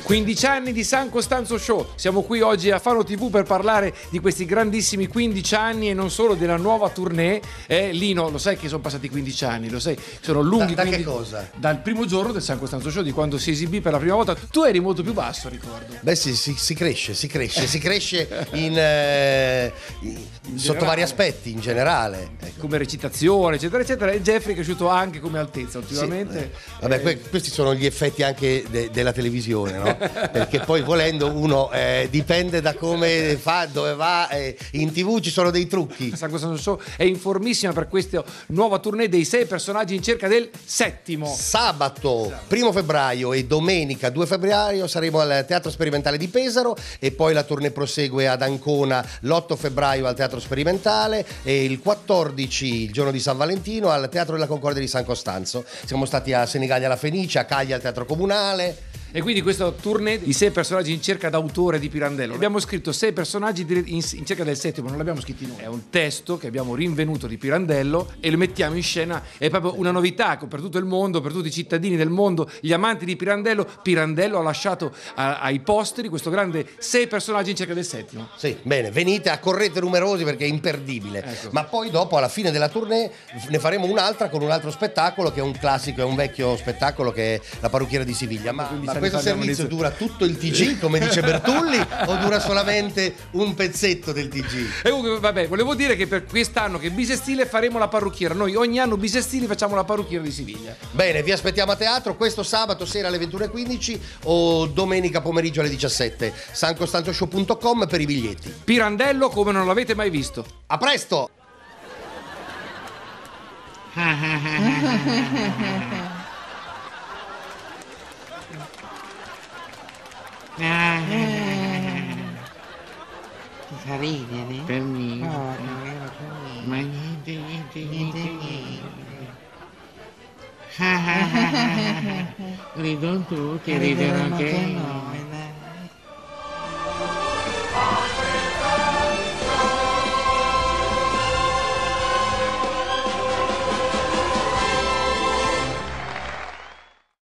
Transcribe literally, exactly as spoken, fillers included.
quindici anni di San Costanzo Show. Siamo qui oggi a Fano tivù per parlare di questi grandissimi quindici anni e non solo della nuova tournée. Eh, Lino, lo sai che sono passati quindici anni, lo sai, sono lunghi. Da, da quindici... che cosa? Dal primo giorno del San Costanzo Show, di quando si esibì per la prima volta. Tu eri molto più basso, ricordo. Beh sì, si, si cresce, si cresce, si cresce in, eh, in, in sotto vari aspetti, in generale. Ecco. Come recitazione, eccetera, eccetera. E Jeffrey è cresciuto anche come altezza, ultimamente. Sì. Vabbè, eh... que- questi sono gli effetti anche de- della televisione, no? Perché poi volendo uno eh, dipende da come fa, dove va. Eh, in tivù ci sono dei trucchi. San Costanzo Show è informissima per questa nuova tournée dei sei personaggi in cerca del settimo. Sabato primo febbraio e domenica due febbraio saremo al Teatro Sperimentale di Pesaro e poi la tournée prosegue ad Ancona l'otto febbraio al Teatro Sperimentale e il quattordici, il giorno di San Valentino, al Teatro della Concordia di San Costanzo. Siamo stati a Senigallia alla Fenice, a Caglia al Teatro Comunale. E quindi questo tournée di sei personaggi in cerca d'autore di Pirandello. Abbiamo scritto sei personaggi in cerca del settimo, non l'abbiamo scritti noi. È un testo che abbiamo rinvenuto di Pirandello e lo mettiamo in scena. È proprio una novità per tutto il mondo, per tutti i cittadini del mondo, gli amanti di Pirandello. Pirandello ha lasciato a, ai posteri questo grande sei personaggi in cerca del settimo. Sì, bene, venite, accorrete numerosi perché è imperdibile. Ecco. Ma poi dopo, alla fine della tournée, ne faremo un'altra con un altro spettacolo che è un classico, è un vecchio spettacolo che è La parrucchiera di Siviglia. Ma, ma questo servizio dura tutto il T G, come dice Bertulli, o dura solamente un pezzetto del T G? E comunque, vabbè, volevo dire che per quest'anno che bisestile faremo la parrucchiera. Noi ogni anno bisestili facciamo la parrucchiera di Siviglia. Bene, vi aspettiamo a teatro questo sabato sera alle ventuno e quindici o domenica pomeriggio alle diciassette. san costanzo show punto com per i biglietti. Pirandello come non l'avete mai visto. A presto! Fa ridere? Per niente. Oh, davvero, per niente. Ma niente, niente, niente, niente. niente. Ridono tutti, Ridono ridono anche anche io. noi.